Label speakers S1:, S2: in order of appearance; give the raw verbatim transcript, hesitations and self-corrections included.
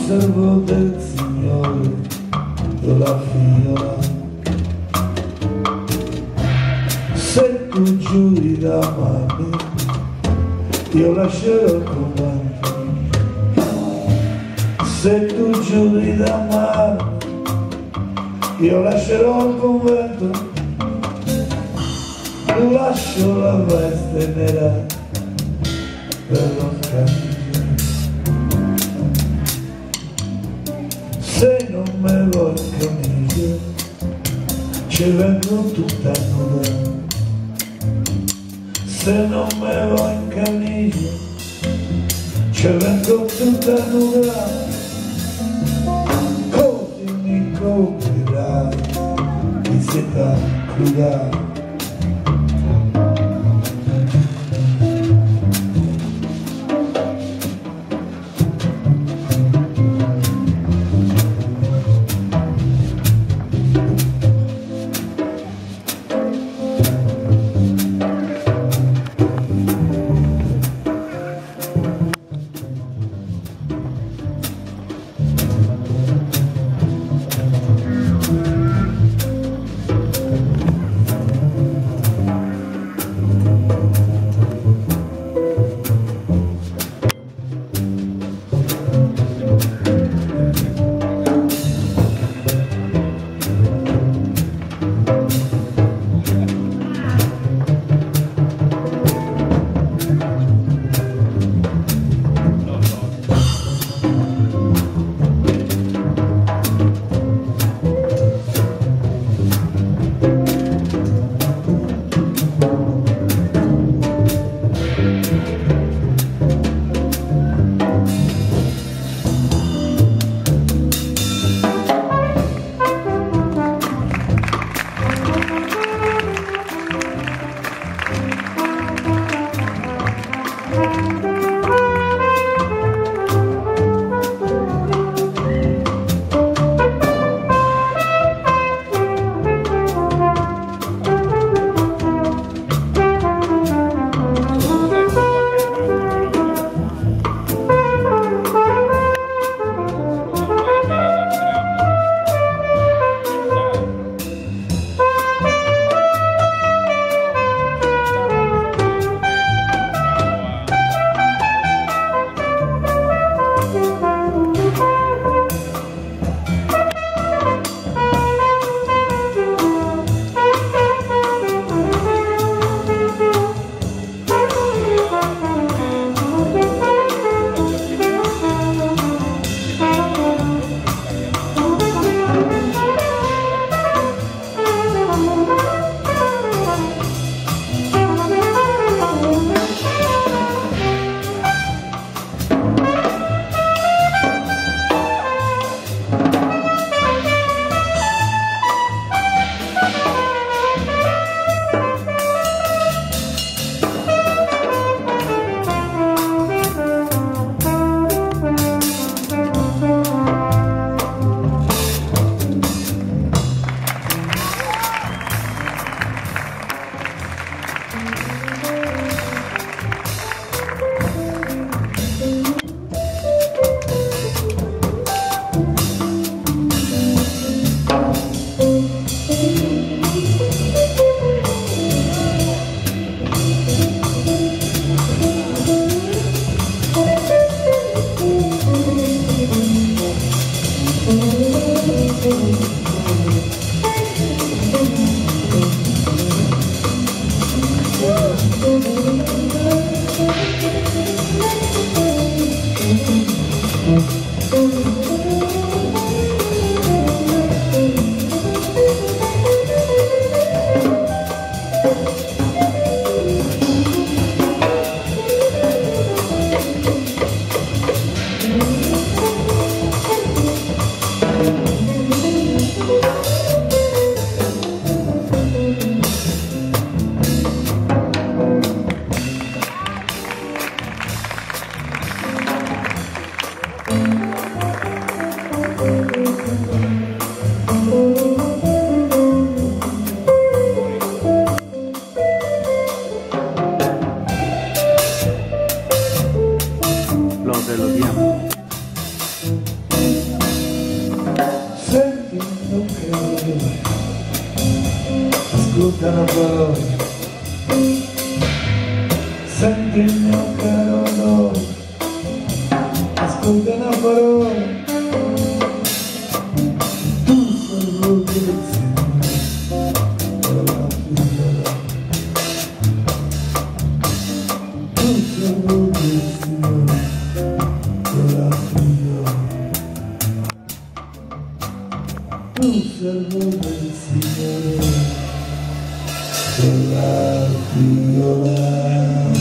S1: servo del Signore, io la fiola. Se tu giuri d'amarmi, io lascerò il convento. Se tu giuri d'amarmi, io lascerò il convento. Lascio la veste nera per non cambiare. Se non me vuoi in camicia, ci vengo tutta nuda. Se non me vuoi in camicia, ci vengo tutta nuda. Così mi coprirai di seta cruda. ascolta una parola, senti il mio caro odore, ascolta una parola, tu sei l'ultima, tu sei l'ultima, tu servo del Signore, con la figliola.